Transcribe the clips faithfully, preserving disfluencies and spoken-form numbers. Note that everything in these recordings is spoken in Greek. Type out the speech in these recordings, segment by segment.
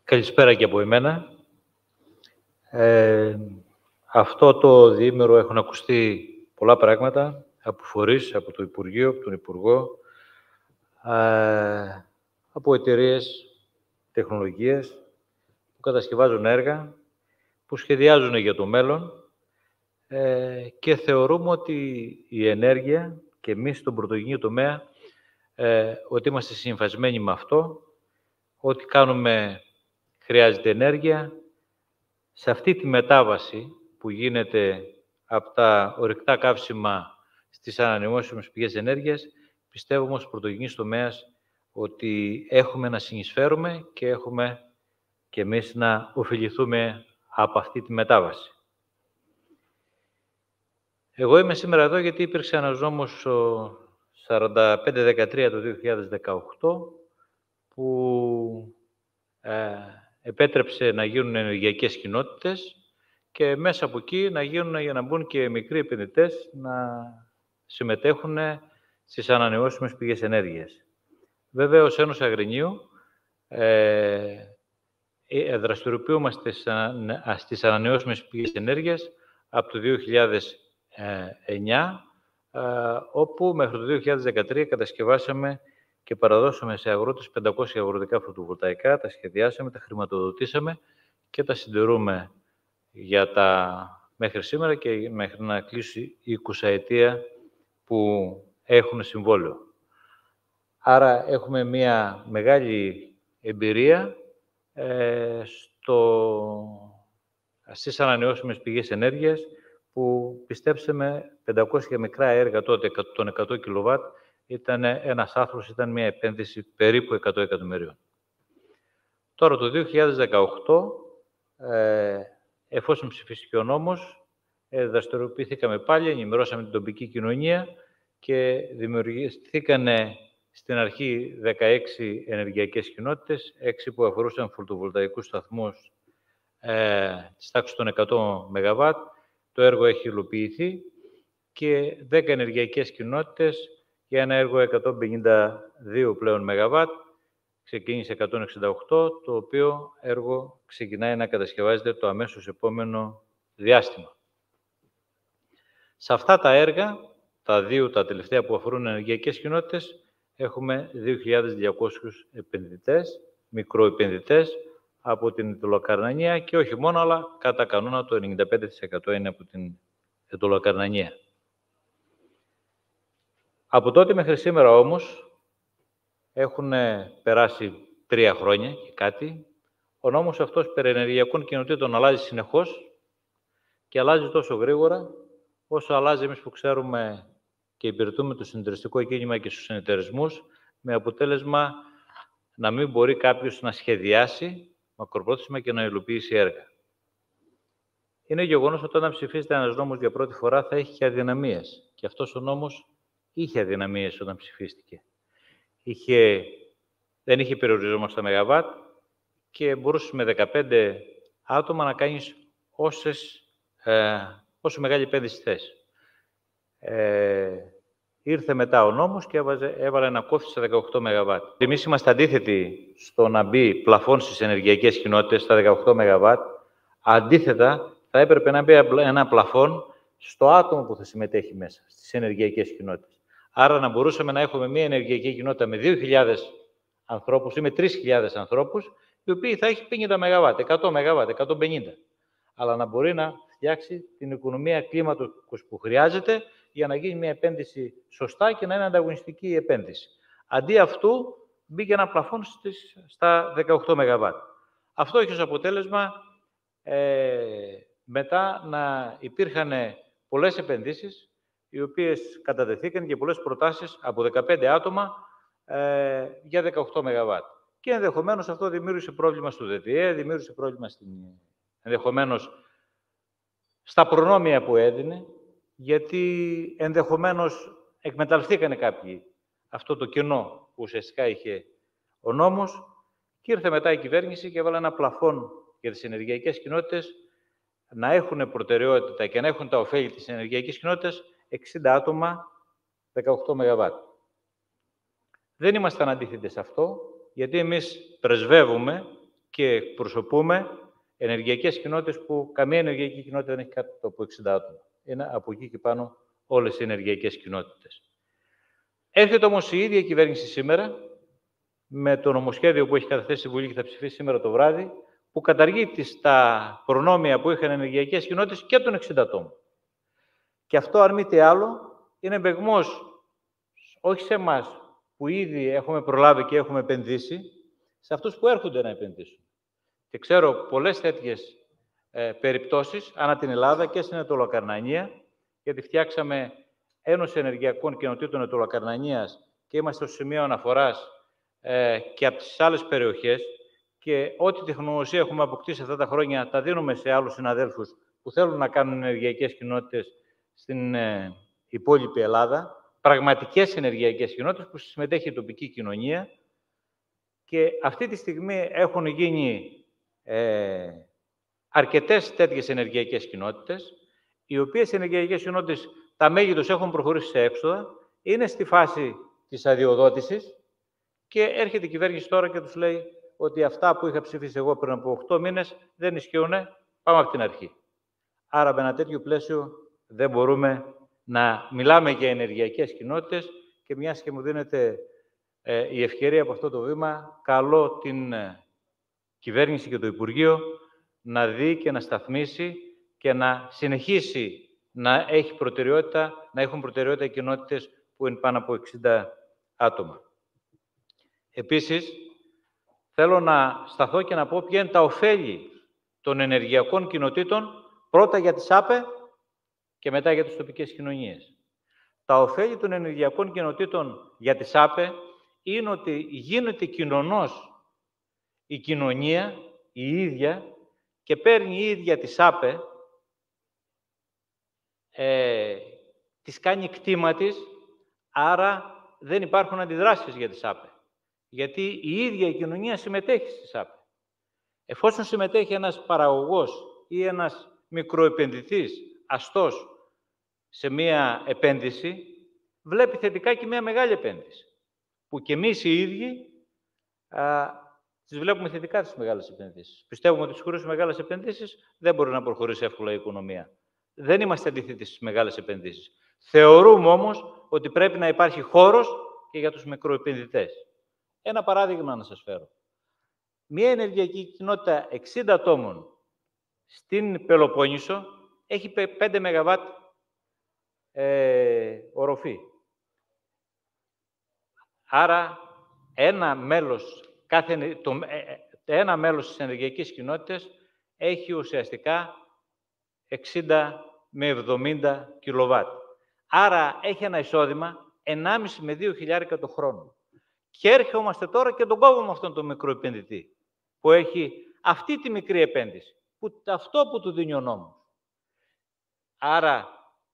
Καλησπέρα και από εμένα. Ε, αυτό το διήμερο έχουν ακουστεί πολλά πράγματα από φορείς, από το Υπουργείο, από τον Υπουργό, ε, από εταιρείες τεχνολογίας που κατασκευάζουν έργα, που σχεδιάζουν για το μέλλον ε, και θεωρούμε ότι η ενέργεια και εμείς στον πρωτογενή τομέα ε, ότι είμαστε συμφασμένοι με αυτό, ότι κάνουμε χρειάζεται ενέργεια. Σε αυτή τη μετάβαση που γίνεται από τα ορυκτά καύσιμα στις ανανεώσιμες πηγές ενέργειας, πιστεύουμε ως πρωτογενής τομέας ότι έχουμε να συνεισφέρουμε και έχουμε και εμείς να ωφεληθούμε από αυτή τη μετάβαση. Εγώ είμαι σήμερα εδώ γιατί υπήρξε ένας νόμος σαράντα πέντε δεκατρία το δύο χιλιάδες δεκαοκτώ που ε, επέτρεψε να γίνουν ενεργειακές κοινότητες και μέσα από εκεί να γίνουν για να μπουν και μικροί επενδυτές να συμμετέχουν στις ανανεώσιμες πηγές ενέργειας. Βέβαια, ως Ένωση Αγρινίου ε, δραστηριοποιούμαστε στις ανανεώσιμες πηγές ενέργειας από το δύο χιλιάδες εννιά, ε, όπου μέχρι το δύο χιλιάδες δεκατρία κατασκευάσαμε και παραδώσαμε σε αγρότες πεντακόσια αγροτικά φωτοβολταϊκά, τα σχεδιάσαμε, τα χρηματοδοτήσαμε και τα συντηρούμε για τα μέχρι σήμερα και μέχρι να κλείσει η εικοσαετία που έχουν συμβόλαιο. Άρα έχουμε μια μεγάλη εμπειρία ε, στο, στις ανανεώσιμες πηγές ενέργειας που πιστέψαμε πεντακόσια μικρά έργα τότε των εκατό κιλοβάτ ήταν ένας άθλος, ήταν μια επένδυση περίπου εκατό εκατομμυρίων. Τώρα το δύο χιλιάδες δεκαοκτώ, ε, εφόσον ψηφίστηκε ο νόμος, ε, δραστηριοποιηθήκαμε πάλι, ενημερώσαμε την τοπική κοινωνία και δημιουργήθηκαν στην αρχή δεκαέξι ενεργειακές κοινότητες, έξι που αφορούσαν φωτοβολταϊκούς σταθμούς ε, της τάξης των εκατό μεγαβάτ. Το έργο έχει υλοποιηθεί και δέκα ενεργειακές κοινότητες για ένα έργο εκατόν πενήντα δύο πλέον μεγαβάτ. Ξεκίνησε εκατόν εξήντα οκτώ, το οποίο έργο ξεκινάει να κατασκευάζεται το αμέσως επόμενο διάστημα. Σε αυτά τα έργα, τα δύο τα τελευταία που αφορούν ενεργειακές κοινότητες, έχουμε δύο χιλιάδες διακόσιους επενδυτές, μικροεπενδυτές από την Αιτωλοκαρνανία και όχι μόνο, αλλά κατά κανόνα το ενενήντα πέντε τοις εκατό είναι από την Αιτωλοκαρνανία. Από τότε μέχρι σήμερα όμως έχουν περάσει τρία χρόνια και κάτι. Ο νόμος αυτός περί ενεργειακών κοινοτήτων αλλάζει συνεχώς και αλλάζει τόσο γρήγορα όσο αλλάζει εμείς που ξέρουμε και υπηρετούμε το συνεταιριστικό κίνημα και στους συνεταιρισμούς, με αποτέλεσμα να μην μπορεί κάποιος να σχεδιάσει μακροπρόθεσμα και να υλοποιήσει έργα. Είναι γεγονός ότι όταν ψηφίζεται ένας νόμος για πρώτη φορά θα έχει και αδυναμίες. Και αυτός ο νόμος είχε αδυναμίες όταν ψηφίστηκε. Είχε, δεν είχε περιορισμό στα μεγαβάτ και μπορούσε με δεκαπέντε άτομα να κάνεις όσες, ε, όσο μεγάλη επένδυση θες. Ε, ήρθε μετά ο νόμος και έβαζε, έβαλε ένα κόφι στα δεκαοκτώ μεγαβάτ. Εμείς είμαστε αντίθετοι στο να μπει πλαφόν στις ενεργειακές κοινότητες στα δεκαοκτώ μεγαβάτ. Αντίθετα, θα έπρεπε να μπει ένα πλαφόν στο άτομο που θα συμμετέχει μέσα στις ενεργειακές κοινότητες. Άρα να μπορούσαμε να έχουμε μια ενεργειακή κοινότητα με δύο χιλιάδες ανθρώπους ή με τρεις χιλιάδες ανθρώπους, οι οποίοι θα έχει πενήντα μεγαβάτ, εκατό μεγαβάτ, εκατόν πενήντα. Αλλά να μπορεί να φτιάξει την οικονομία κλίματος που χρειάζεται για να γίνει μια επένδυση σωστά και να είναι ανταγωνιστική η επένδυση. Αντί αυτού, μπήκε ένα πλαφόν στις, στα δεκαοκτώ μεγαβάτ. Αυτό έχει ως αποτέλεσμα ε, μετά να υπήρχαν πολλές επενδύσεις, οι οποίες κατατεθήκαν και πολλές προτάσεις από δεκαπέντε άτομα ε, για δεκαοκτώ μεγαβάτ. Και ενδεχομένως αυτό δημιούργησε πρόβλημα στο ΔΤΕ, δημιούργησε πρόβλημα στην, ενδεχομένως στα προνόμια που έδινε, γιατί ενδεχομένως εκμεταλλευτήκανε κάποιοι αυτό το κενό που ουσιαστικά είχε ο νόμος και ήρθε μετά η κυβέρνηση και έβαλε ένα πλαφόν για τις ενεργειακές κοινότητες να έχουν προτεραιότητα και να έχουν τα ωφέλη της ενεργειακής κοινότητας εξήντα άτομα, δεκαοκτώ μεγαβάτ. Δεν είμαστε αντίθετοι σε αυτό, γιατί εμείς πρεσβεύουμε και εκπροσωπούμε ενεργειακές κοινότητες που καμία ενεργειακή κοινότητα δεν έχει κάτω από εξήντα άτομα. Είναι από εκεί και πάνω όλες οι ενεργειακές κοινότητες. Έρχεται όμως η ίδια κυβέρνηση σήμερα, με το νομοσχέδιο που έχει καταθέσει η Βουλή και θα ψηφίσει σήμερα το βράδυ, που καταργεί τις, τα προνόμια που είχαν ενεργειακές κοινότητες και των εξήντα ατόμων. Και αυτό, αν μη τι άλλο, είναι μπεγμός όχι σε εμάς που ήδη έχουμε προλάβει και έχουμε επενδύσει, σε αυτούς που έρχονται να επενδύσουν. Και ξέρω πολλές τέτοιες ε, περιπτώσεις ανά την Ελλάδα και στην Αιτωλοκαρνανία, γιατί φτιάξαμε Ένωση Ενεργειακών Κοινοτήτων Αιτωλοκαρνανίας και είμαστε στο σημείο αναφοράς ε, και από τις άλλες περιοχές και ό,τι τεχνολογία έχουμε αποκτήσει αυτά τα χρόνια τα δίνουμε σε άλλους συναδέλφους που θέλουν να κάνουν ενεργειακές κοινότητες στην ε, υπόλοιπη Ελλάδα, πραγματικές ενεργειακές κοινότητες που συμμετέχει η τοπική κοινωνία και αυτή τη στιγμή έχουν γίνει ε, αρκετές τέτοιες ενεργειακές κοινότητες, οι οποίες ενεργειακές κοινότητες τα μέλη τους έχουν προχωρήσει σε έξοδα, είναι στη φάση της αδειοδότησης και έρχεται η κυβέρνηση τώρα και τους λέει ότι αυτά που είχα ψηφίσει εγώ πριν από οκτώ μήνες δεν ισχύουν, πάμε από την αρχή. Άρα με ένα τέτοιο πλαίσιο δεν μπορούμε να μιλάμε για ενεργειακές κοινότητες και μιας και μου δίνεται ε, η ευκαιρία από αυτό το βήμα, καλώ την ε, κυβέρνηση και το Υπουργείο να δει και να σταθμίσει και να συνεχίσει να έχει προτεραιότητα, να έχουν προτεραιότητα οι κοινότητες που είναι πάνω από εξήντα άτομα. Επίσης, θέλω να σταθώ και να πω ποια είναι τα ωφέλη των ενεργειακών κοινοτήτων, πρώτα για τις ΑΠΕ και μετά για τις τοπικές κοινωνίες. Τα ωφέλη των ενεργειακών κοινοτήτων για τις ΑΠΕ είναι ότι γίνεται κοινωνός η κοινωνία, η ίδια, και παίρνει η ίδια της ΑΠΕ, ε, της κάνει κτήμα της, άρα δεν υπάρχουν αντιδράσεις για τις ΑΠΕ. Γιατί η ίδια η κοινωνία συμμετέχει στις ΑΠΕ. Εφόσον συμμετέχει ένας παραγωγός ή ένας μικροεπενδυτής αστός σε μία επένδυση, βλέπει θετικά και μία μεγάλη επένδυση. Που και εμείς οι ίδιοι α, τις βλέπουμε θετικά τις μεγάλες επενδύσεις. Πιστεύουμε ότι χωρίς μεγάλες επενδύσεις δεν μπορεί να προχωρήσει εύκολα η οικονομία. Δεν είμαστε αντίθετοι στις μεγάλες επενδύσεις. Θεωρούμε όμως ότι πρέπει να υπάρχει χώρος και για τους μικροεπενδυτές. Ένα παράδειγμα να σας φέρω. Μία ενεργειακή κοινότητα εξήντα ατόμων στην Πελοπόννησο έχει πέντε μεγαβάτ ε, οροφή. Άρα, ένα μέλος, κάθε, το, ένα μέλος της ενεργειακής κοινότητας έχει ουσιαστικά εξήντα με εβδομήντα κιλοβάτ. Άρα, έχει ένα εισόδημα ενάμιση με δύο χιλιάρικα το χρόνο. Και έρχομαστε τώρα και τον κόβουμε αυτόν τον μικρό επενδυτή, που έχει αυτή τη μικρή επένδυση, που, αυτό που του δίνει ο νόμος. Άρα,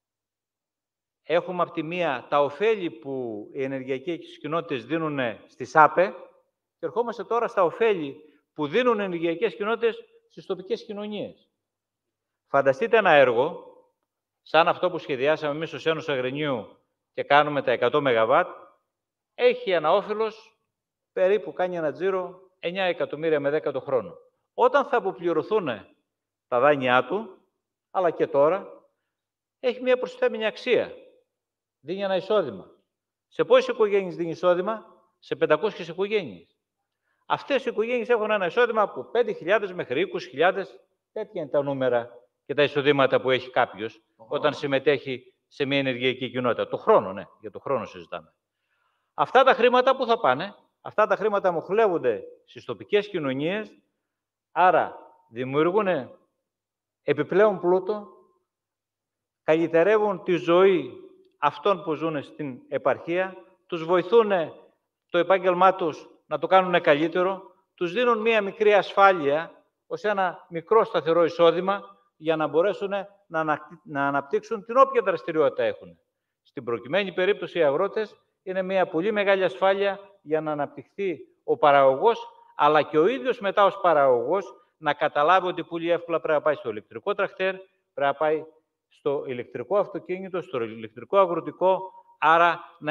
έχουμε από τη μία τα ωφέλη που οι ενεργειακές κοινότητες δίνουν στις ΑΠΕ και ερχόμαστε τώρα στα ωφέλη που δίνουν οι ενεργειακές κοινότητες στις τοπικές κοινωνίες. Φανταστείτε ένα έργο, σαν αυτό που σχεδιάσαμε εμείς ως Ένωση Αγρινίου και κάνουμε τα εκατό μεγαβάτ, έχει ένα όφελος, περίπου κάνει ένα τζίρο εννιά εκατομμύρια με δέκα το χρόνο. Όταν θα αποπληρωθούν τα δάνειά του, αλλά και τώρα, έχει μια προσθέμενη αξία. Δίνει ένα εισόδημα. Σε πόσες οικογένειες δίνει εισόδημα? Σε πεντακόσιες οικογένειες. Αυτές οι οικογένειες έχουν ένα εισόδημα από πέντε χιλιάδες μέχρι είκοσι χιλιάδες. Τέτοια είναι τα νούμερα και τα εισοδήματα που έχει κάποιος oh. όταν συμμετέχει σε μια ενεργειακή κοινότητα. Το χρόνο, ναι, για το χρόνο συζητάμε. Αυτά τα χρήματα που θα πάνε, αυτά τα χρήματα μοχλεύονται στις τοπικές κοινωνίες, άρα δημιουργούν επιπλέον πλούτο, καλυτερεύουν τη ζωή αυτών που ζουν στην επαρχία, τους βοηθούν το επάγγελμά τους να το κάνουν καλύτερο, τους δίνουν μία μικρή ασφάλεια ως ένα μικρό σταθερό εισόδημα για να μπορέσουν να αναπτύξουν την όποια δραστηριότητα έχουν. Στην προκειμένη περίπτωση οι αγρότες είναι μια πολύ μεγάλη ασφάλεια για να αναπτυχθεί ο παραγωγός, αλλά και ο ίδιος μετά ως παραγωγός να καταλάβει ότι πολύ εύκολα πρέπει να πάει στο ηλεκτρικό τρακτέρ, πρέπει να πάει στο ηλεκτρικό αυτοκίνητο, στο ηλεκτρικό αγροτικό, άρα να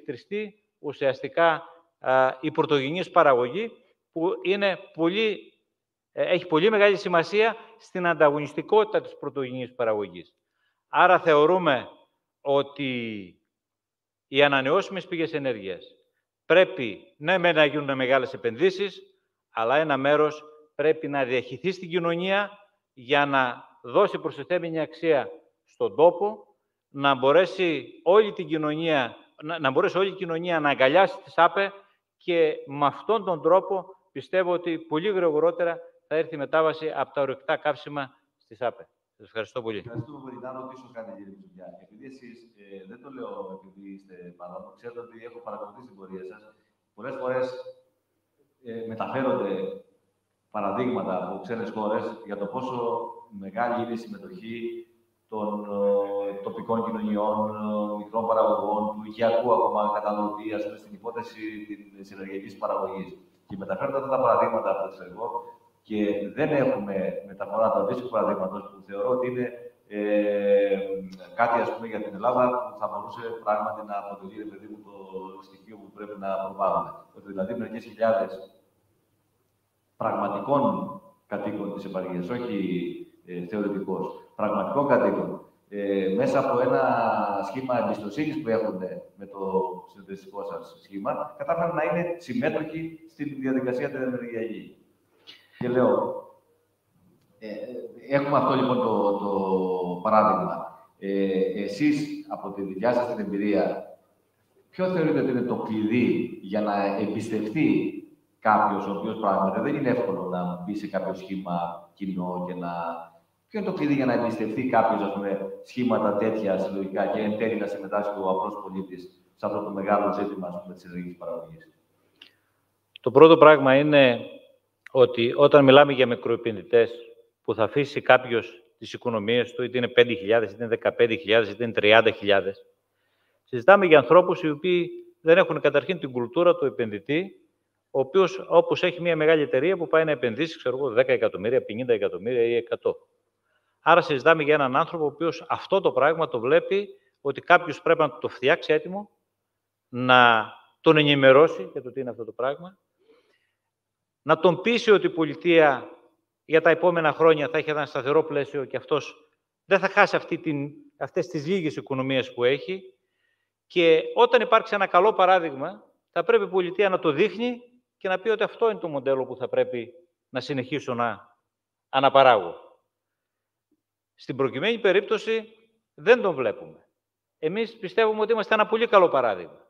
εξηλεκτριστεί ουσιαστικά α, η πρωτογενής παραγωγή, που είναι πολύ έχει πολύ μεγάλη σημασία στην ανταγωνιστικότητα της πρωτογενής παραγωγής. Άρα θεωρούμε ότι οι ανανεώσιμες πηγές ενέργειας πρέπει ναι μεν να γίνουν μεγάλες επενδύσεις, αλλά ένα μέρος πρέπει να διαχυθεί στην κοινωνία για να δώσει προστιθέμενη αξία στον τόπο, να μπορέσει όλη την κοινωνία, να, να μπορέσει όλη η κοινωνία να αγκαλιάσει τις ΑΠΕ και με αυτόν τον τρόπο πιστεύω ότι πολύ γρηγορότερα θα έρθει η μετάβαση από τα ορυκτά καύσιμα στις ΑΠΕ. Σας ευχαριστώ πολύ. Ευχαριστούμε πολύ. Να ρωτήσω κάτι, κύριε Μητσοτιά. Επειδή εσείς, ε, δεν το λέω επειδή είστε παρόν, ξέρετε ότι έχω παρακολουθήσει την πορεία σας. Πολλές φορές ε, μεταφέρονται παραδείγματα από ξένες χώρες για το πόσο μεγάλη είναι η συμμετοχή των ε, τοπικών κοινωνιών, ε, μικρών παραγωγών, του οικιακού ακόμα καταναλωτή, ας πούμε, στην υπόθεση της ενεργειακής παραγωγής. Και μεταφέρονται αυτά τα παραδείγματα από το εξωτερικό και δεν έχουμε μεταφορά του αντίστοιχου παραδείγματος που θεωρώ ότι είναι ε, κάτι, ας πούμε, για την Ελλάδα που θα μπορούσε πράγματι να αποτελεί, παιδί μου, το στοιχείο που πρέπει να προβάλλουμε. Ότι δηλαδή μερικές χιλιάδες πραγματικών κατοίκων της επαρχίας, όχι ε, θεωρητικός, πραγματικών κατοίκων, ε, μέσα από ένα σχήμα εμπιστοσύνης που έχουν με το συνεταιριστικό σας σχήμα, κατάφεραν να είναι συμμέτοχοι στην διαδικασία την ενεργειακή. Και λέω, ε, έχουμε αυτό λοιπόν το, το παράδειγμα. Ε, εσείς, από τη δικιά σας την εμπειρία, ποιο θεωρείτε ότι είναι το κλειδί για να εμπιστευτεί κάποιος, ο οποίος πράγματι δεν είναι εύκολο να μπει σε κάποιο σχήμα κοινό και να... Ποιο είναι το κλειδί για να εμπιστευτεί κάποιος, ας πούμε, σχήματα τέτοια συλλογικά και εν τέλει να συμμετάσχει ο απλός πολίτης σε αυτό το μεγάλο ζήτημα, ας πούμε, της ενεργειακής παραγωγής? Το πρώτο πράγμα είναι ότι όταν μιλάμε για μικροεπενδυτές που θα αφήσει κάποιος τις οικονομίες του, είτε είναι πέντε χιλιάδες, είτε είναι δεκαπέντε χιλιάδες, είτε είναι τριάντα χιλιάδες, συζητάμε για ανθρώπους οι οποίοι δεν έχουν καταρχήν την κουλτούρα του επενδυτή, ο οποίος όπως έχει μια μεγάλη εταιρεία που πάει να επενδύσει, ξέρω εγώ, δέκα εκατομμύρια, πενήντα εκατομμύρια ή εκατό. Άρα συζητάμε για έναν άνθρωπο ο οποίος αυτό το πράγμα το βλέπει ότι κάποιος πρέπει να το φτιάξει έτοιμο, να τον ενημερώσει για το τι είναι αυτό το πράγμα, να τον πείσει ότι η πολιτεία για τα επόμενα χρόνια θα έχει ένα σταθερό πλαίσιο και αυτός δεν θα χάσει αυτή την, αυτές τις λίγες οικονομίες που έχει. Και όταν υπάρξει ένα καλό παράδειγμα, θα πρέπει η πολιτεία να το δείχνει και να πει ότι αυτό είναι το μοντέλο που θα πρέπει να συνεχίσω να αναπαράγω. Στην προκειμένη περίπτωση δεν τον βλέπουμε. Εμείς πιστεύουμε ότι είμαστε ένα πολύ καλό παράδειγμα.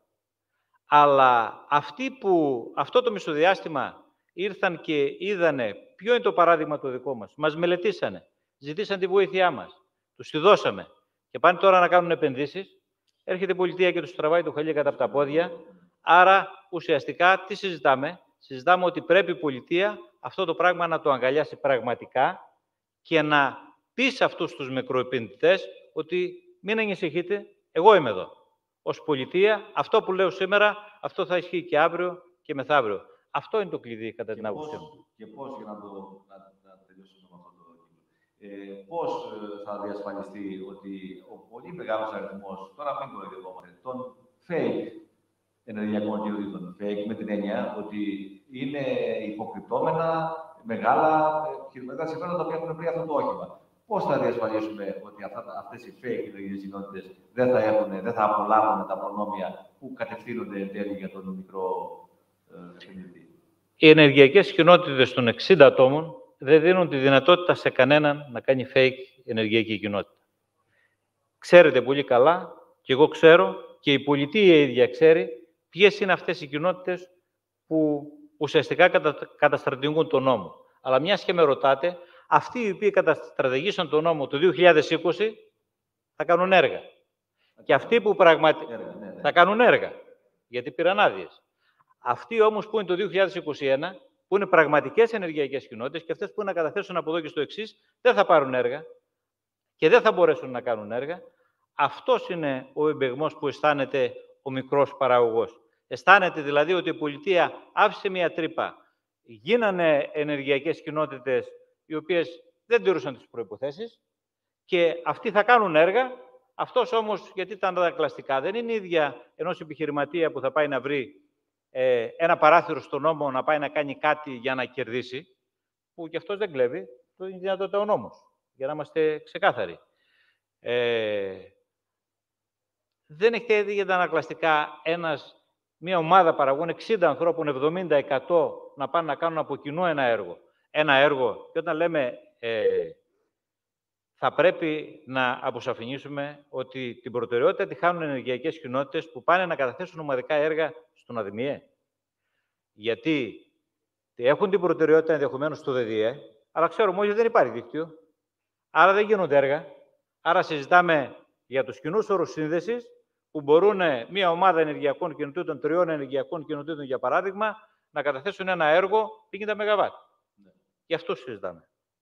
Αλλά αυτοί που αυτό το μισοδιάστημα ήρθαν και είδανε ποιο είναι το παράδειγμα το δικό μας, μας μελετήσανε, ζητήσαν τη βοήθειά μας, τους τη δώσαμε και πάνε τώρα να κάνουν επενδύσεις, έρχεται η πολιτεία και τους τραβάει το χαλί κατά από τα πόδια. Άρα, ουσιαστικά, τι συζητάμε? Συζητάμε ότι πρέπει η πολιτεία αυτό το πράγμα να το αγκαλιάσει πραγματικά και να πει σε αυτούς τους μικροεπενδυτές ότι μην ανησυχείτε, εγώ είμαι εδώ. Ως πολιτεία, αυτό που λέω σήμερα, αυτό θα ισχύει και αύριο και μεθαύριο. Αυτό είναι το κλειδί, κατά την άποψή μου. Και πώς, για να, το, να, να τελειώσουμε με αυτό το ε, πώς θα διασφαλιστεί ότι ο πολύ μεγάλος αριθμός, τώρα μην το ειδευόμαστε, των fake ενεργειακών κοινοτήτων, fake με την έννοια ότι είναι υποκρυπτόμενα μεγάλα χειροπέδα συμφέροντα τα οποία έχουν βρει αυτό το όχημα. Πώς θα διασφαλίσουμε ότι αυτά, αυτές οι fake ενεργειακές κοινότητες δεν θα, έχουν, δεν θα απολάβουν τα προνόμια που κατευθύνονται εν τέλει για τον μικρό επενδυτή? Οι ενεργειακές κοινότητες των εξήντα ατόμων δεν δίνουν τη δυνατότητα σε κανέναν να κάνει fake ενεργειακή κοινότητα. Ξέρετε πολύ καλά, και εγώ ξέρω, και η πολιτεία ίδια ξέρει, ποιες είναι αυτές οι κοινότητες που ουσιαστικά κατα... καταστρατηγούν τον νόμο. Αλλά μιας και με ρωτάτε, αυτοί οι οποίοι καταστρατηγήσαν τον νόμο το δύο χιλιάδες είκοσι θα κάνουν έργα. Και αυτοί που πραγματικά ναι, ναι. θα κάνουν έργα, γιατί πήραν άδειες. Αυτοί όμως που είναι το δύο χιλιάδες είκοσι ένα, που είναι πραγματικές ενεργειακές κοινότητες και αυτές που είναι να καταθέσουν από εδώ και στο εξής, δεν θα πάρουν έργα και δεν θα μπορέσουν να κάνουν έργα. Αυτός είναι ο εμπεγμός που αισθάνεται ο μικρός παραγωγός. Αισθάνεται δηλαδή ότι η πολιτεία άφησε μια τρύπα. Γίνανε ενεργειακές κοινότητες οι οποίες δεν τηρούσαν τις προϋποθέσεις και αυτοί θα κάνουν έργα. Αυτός όμως, γιατί ήταν αντανακλαστικά, δεν είναι ίδια ενός επιχειρηματία που θα πάει να βρει ε, ένα παράθυρο στον νόμο να πάει να κάνει κάτι για να κερδίσει. που κι αυτός δεν κλέβει, το είναι δυνατότητα ο νόμος, για να είμαστε ξεκάθαροι. Ε, δεν έχετε για τα ανακλαστικά ένας, μια ομάδα παραγωγών εξήντα ανθρώπων, εβδομήντα τοις εκατό να πάνε να κάνουν από κοινού ένα έργο. Ένα έργο, και όταν λέμε ε, θα πρέπει να αποσαφηνίσουμε ότι την προτεραιότητα τη χάνουν ενεργειακές κοινότητες που πάνε να καταθέσουν ομαδικά έργα στον ΑΔΜΙΕ. Γιατί έχουν την προτεραιότητα ενδεχομένως στο ΔΔΕ, αλλά ξέρουμε ότι δεν υπάρχει δίκτυο. Άρα δεν γίνονται έργα. Άρα συζητάμε για τους κοινούς όρους σύνδεσης, που μπορούν μια ομάδα ενεργειακών κοινοτήτων, τριών ενεργειακών κοινοτήτων, για παράδειγμα, να καταθέσουν ένα έργο πενήντα μεγαβάτ. Ναι. Γι' αυτό συζητάμε.